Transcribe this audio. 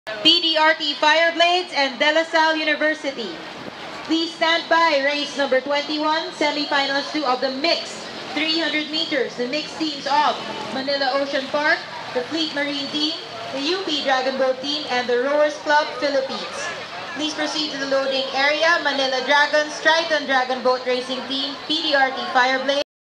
PDRT Fireblades and De La Salle University. Please stand by race number 21, semifinals 2 of the mixed 300 meters. The mixed teams of Manila Ocean Park, the Fleet Marine Team, the UP Dragon Boat Team, and the Rowers Club Philippines. Please proceed to the loading area. Manila Dragons, Triton Dragon Boat Racing Team, PDRT Fireblades,